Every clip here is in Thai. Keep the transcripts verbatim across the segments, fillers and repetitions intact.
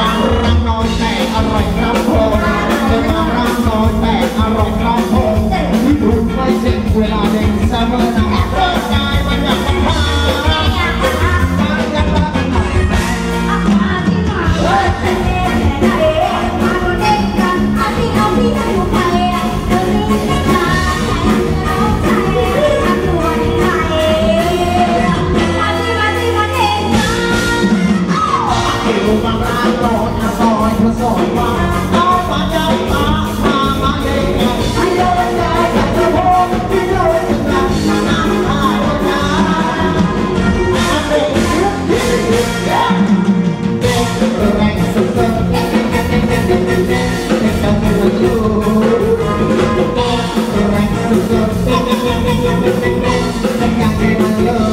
บางรักน้อยแต่อร่อยครับผมเอวบางรักน้อยแต่อร่อยครับผมรุ่นไม่สิ้นเวลาเด็กเสมอนะเลิกกายมันอยากมันพามันอยากมันพาบางร้านโดนซอยมาซอยว่าเอามาเจ้าตามามาเองไม่โดนใจแต่จะพบที่โดนจะนั่งน้ำตาโดนน้ำเด็กเด็กเด็กเด็กเด็กแรงสุดๆเด็กเด็กเด็กเด็กเด็กเด็กเด็กต้องรู้เด็กแรงสุดๆเด็กเด็กเด็กเด็กเด็กเด็กเด็กเด็กอยากให้มันเลย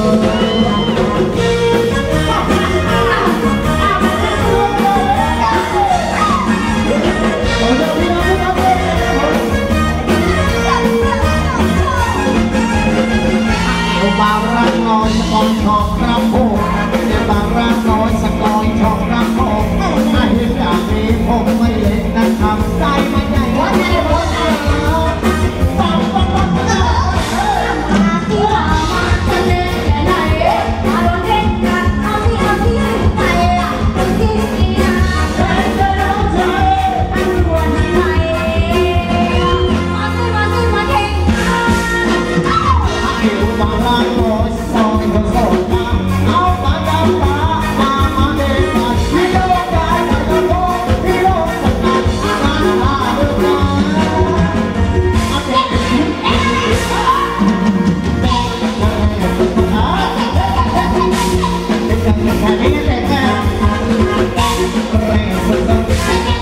บางรักน้อยสกอยชอบครับผมบางรักน้อยสกอยชอบครับผมถ้าเห็นอย่างนี้ผมไม่เล่นนะครับใจมันใหญ่หัวใจหัวใจฟังฟังฟังเออมาที่ว่ามาทะเลแค่ไหนมาโดนเล่นกันเอาที่เอาที่ไปอ่ะคนที่นี่นะเธอเธอรู้ใจอันควรที่ไหนมาที่มาที่มาเองบางรักน้อยซอยมาซอยมาเอามาเจ้าตามามาเด็กมาที่โลกได้มาจะโลกที่โลกสักนั้นมาลาเดินมาเอาเด็กเด็กเด็กเด็กเด็กเด็กแค่นี้เด็กแค่แรงสุดๆ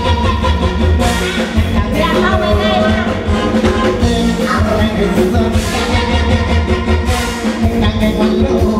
อยากเข้าไปได้ไหมแรงสุดๆยังไงวันรู้